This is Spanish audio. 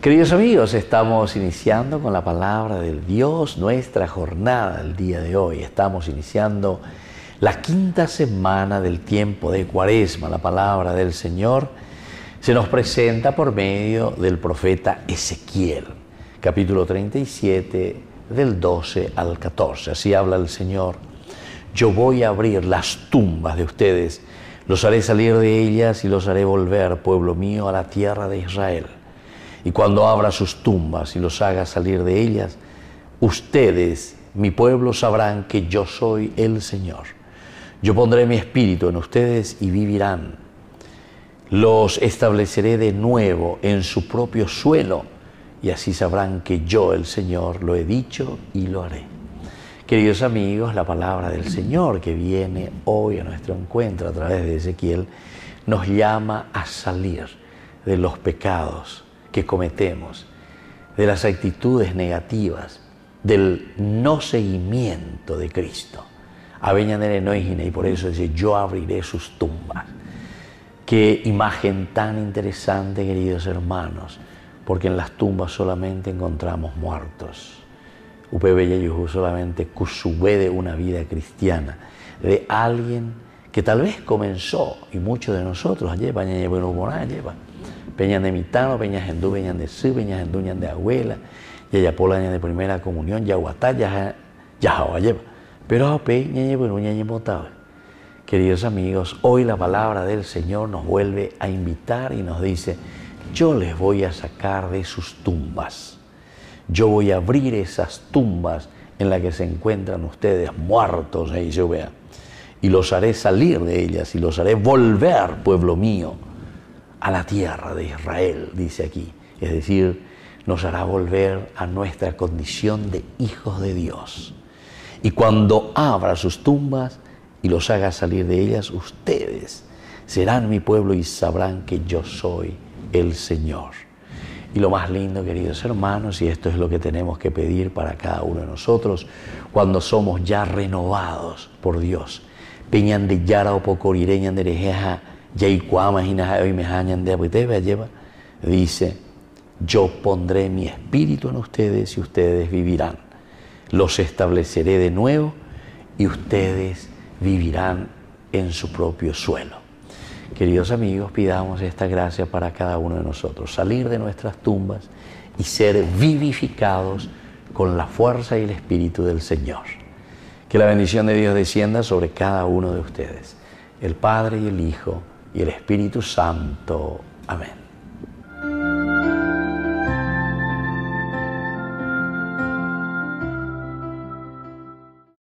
Queridos amigos, estamos iniciando con la palabra del Dios nuestra jornada el día de hoy. Estamos iniciando la quinta semana del tiempo de Cuaresma. La palabra del Señor se nos presenta por medio del profeta Ezequiel, capítulo 37, del 12 al 14. Así habla el Señor: yo voy a abrir las tumbas de ustedes, los haré salir de ellas y los haré volver, pueblo mío, a la tierra de Israel. Y cuando abra sus tumbas y los haga salir de ellas, ustedes, mi pueblo, sabrán que yo soy el Señor. Yo pondré mi espíritu en ustedes y vivirán. Los estableceré de nuevo en su propio suelo, y así sabrán que yo, el Señor, lo he dicho y lo haré. Queridos amigos, la palabra del Señor que viene hoy a nuestro encuentro a través de Ezequiel nos llama a salir de los pecados que cometemos, de las actitudes negativas, del no seguimiento de Cristo. Y por eso dice: yo abriré sus tumbas. Qué imagen tan interesante, queridos hermanos, porque en las tumbas solamente encontramos muertos. Upebella solamente cusubé de una vida cristiana, de alguien que tal vez comenzó, y muchos de nosotros, lleva peñas de mitano, peñas hendú, peñas de sí, peñas enduñas de abuela, yayapola de primera comunión, yaguatá, lleva. Pero peña lleva. Queridos amigos, hoy la palabra del Señor nos vuelve a invitar y nos dice: yo les voy a sacar de sus tumbas. Yo voy a abrir esas tumbas en las que se encuentran ustedes muertos, y los haré salir de ellas y los haré volver, pueblo mío, a la tierra de Israel, dice aquí. Es decir, nos hará volver a nuestra condición de hijos de Dios. Y cuando abra sus tumbas y los haga salir de ellas, ustedes serán mi pueblo y sabrán que yo soy el Señor. Y lo más lindo, queridos hermanos, y esto es lo que tenemos que pedir para cada uno de nosotros cuando somos ya renovados por Dios. Peñan de yara o pocorireñan de rejeja, yaicuama y mejañan de apetebe lleva. Dice: yo pondré mi espíritu en ustedes y ustedes vivirán. Los estableceré de nuevo y ustedes vivirán en su propio suelo. Queridos amigos, pidamos esta gracia para cada uno de nosotros: salir de nuestras tumbas y ser vivificados con la fuerza y el espíritu del Señor. Que la bendición de Dios descienda sobre cada uno de ustedes, el Padre y el Hijo y el Espíritu Santo. Amén.